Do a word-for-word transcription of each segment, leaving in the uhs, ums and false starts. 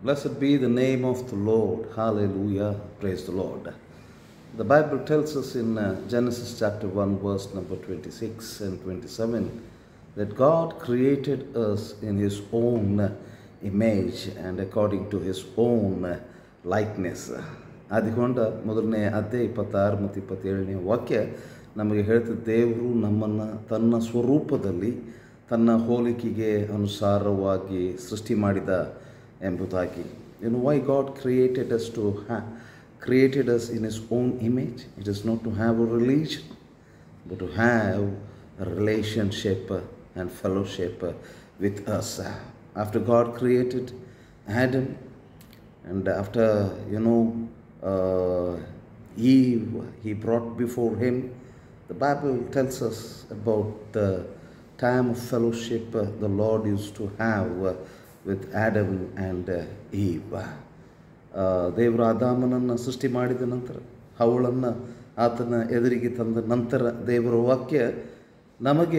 Blessed be the name of the Lord. Hallelujah. Praise the Lord. The Bible tells us in uh, Genesis chapter one, verse number twenty-six and twenty-seven, that God created us in His own uh, image and according to His own uh, likeness. ಆದಿಕೊಂಡ ಮೊದಲನೇ ಅಧ್ಯಾಯ ಇಪ್ಪತ್ತಾರು ಮತ್ತು ಇಪ್ಪತ್ತೇಳನೇ ವಾಕ್ಯ ನಮಗೆ ಹೇಳ್ತಿದ್ದ ದೇವರು ನಮ್ಮನ್ನು ತನ್ನ ಸ್ವರೂಪದಲ್ಲಿ ತನ್ನ ಹೋಲಿಕೆಗೆ ಅನುಸಾರವಾಗಿ ಸೃಷ್ಟಿ ಮಾಡಿದ ಎಂಬುದಾಗಿ. You know why God created us to have created us in His own image? It is not to have a religion, but to have a relationship and fellowship with us. After God created Adam, and after, you know, uh, Eve, He brought before him, the Bible tells us about the time of fellowship uh, the Lord used to have uh, with Adam and uh, Eve. ದೇವರು ಆದಾಮನನ್ನು ಸೃಷ್ಟಿ ಮಾಡಿದ ನಂತರ ಅವಳನ್ನು ಆತನ ಎದುರಿಗೆ ತಂದ ನಂತರ ದೇವರ ವಾಕ್ಯ ನಮಗೆ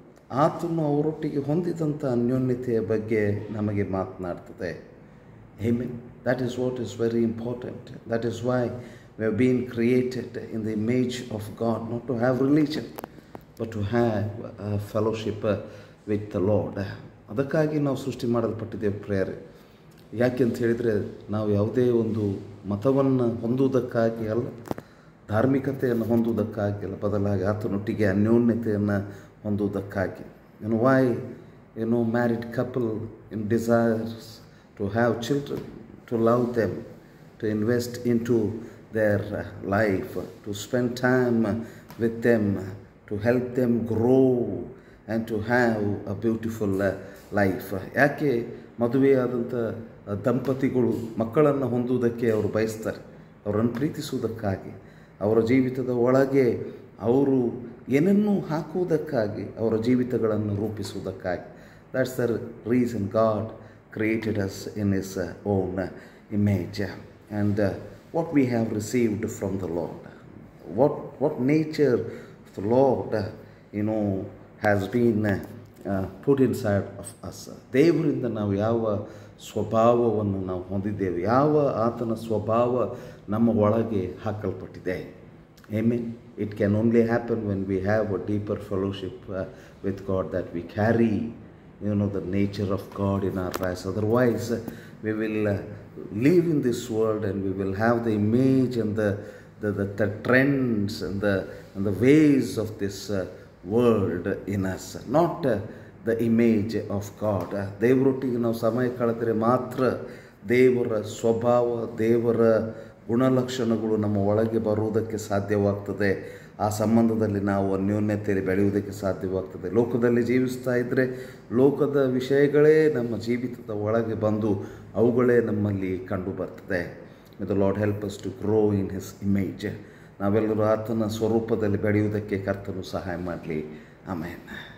ಆತನು ಅವರೊಟ್ಟಿಗೆ ಹೊಂದಿದಂಥ ಅನ್ಯೋನ್ಯತೆಯ ಬಗ್ಗೆ ನಮಗೆ ಮಾತನಾಡ್ತದೆ. Amen. That is what is very important. That is why we have been created in the image of God, not to have religion, but to have a fellowship with the Lord. ಅದಕ್ಕಾಗಿ ನಾವು ಸೃಷ್ಟಿ ಮಾಡಲ್ಪಟ್ಟಿದ್ದೇವೆ prayer. ಯಾಕೆ ಅಂತ ಹೇಳಿದರೆ ನಾವು ಯಾವುದೇ ಒಂದು ಮತವನ್ನು ಹೊಂದುವುದಕ್ಕಾಗಿ ಅಲ್ಲ, ಧಾರ್ಮಿಕತೆಯನ್ನು ಹೊಂದುವುದಕ್ಕಾಗಿ ಅಲ್ಲ, ಬದಲಾಗಿ ಆತನೊಟ್ಟಿಗೆ ಅನ್ಯೋನ್ಯತೆಯನ್ನು ಹೊಂದುವುದಕ್ಕಾಗಿ. You know why, you know, married couple in desires to have children, to love them, to invest into their life, to spend time with them, to help them grow and to have a beautiful life. ಯಾಕೆ ಮದುವೆಯಾದಂಥ ದಂಪತಿಗಳು ಮಕ್ಕಳನ್ನು ಹೊಂದುವುದಕ್ಕೆ ಅವರು ಬಯಸ್ತಾರೆ? ಅವರನ್ನು ಪ್ರೀತಿಸುವುದಕ್ಕಾಗಿ, ಅವರ ಜೀವಿತದ ಒಳಗೆ ಅವರು ಏನನ್ನೂ ಹಾಕುವುದಕ್ಕಾಗಿ, ಅವರ ಜೀವಿತಗಳನ್ನು ರೂಪಿಸುವುದಕ್ಕಾಗಿ. That's the reason God created us in His own image. And uh, what we have received from the Lord, what what nature of the Lord, uh, you know, has been uh, put inside of us. ದೇವರಿಂದ ನಾವು ಯಾವ ಸ್ವಭಾವವನ್ನು ನಾವು ಹೊಂದಿದ್ದೇವೆ, ಯಾವ ಆತನ ಸ್ವಭಾವ ನಮ್ಮ ಒಳಗೆ ಹಾಕಲ್ಪಟ್ಟಿದೆ. Amen. It can only happen when we have a deeper fellowship uh, with God, that we carry, you know, the nature of God in our lives. Otherwise, uh, we will uh, live in this world and we will have the image and the the, the, the trends and the and the ways of this uh, world in us, not uh, the image of God. ದೇವರೊಟ್ಟಿಗೆ ನಾವು ಸಮಯ ಕಳೆದರೆ ಮಾತ್ರ ದೇವರ ಸ್ವಭಾವ, ದೇವರ ಗುಣಲಕ್ಷಣಗಳು ನಮ್ಮ ಒಳಗೆ ಬರುವುದಕ್ಕೆ ಸಾಧ್ಯವಾಗ್ತದೆ. ಆ ಸಂಬಂಧದಲ್ಲಿ ನಾವು ಅನ್ಯೋನ್ಯತೆಯಲ್ಲಿ ಬೆಳೆಯುವುದಕ್ಕೆ ಸಾಧ್ಯವಾಗ್ತದೆ. ಲೋಕದಲ್ಲಿ ಜೀವಿಸ್ತಾ ಇದ್ದರೆ ಲೋಕದ ವಿಷಯಗಳೇ ನಮ್ಮ ಜೀವಿತದ ಒಳಗೆ ಬಂದು ಅವುಗಳೇ ನಮ್ಮಲ್ಲಿ ಕಂಡು ಬರ್ತದೆ. May the Lord help us to grow in His image. ನಾವೆಲ್ಲರೂ ಆತನ ಸ್ವರೂಪದಲ್ಲಿ ಬೆಳೆಯುವುದಕ್ಕೆ ಕರ್ತನು ಸಹಾಯ ಮಾಡಲಿ. ಆಮೆನ್.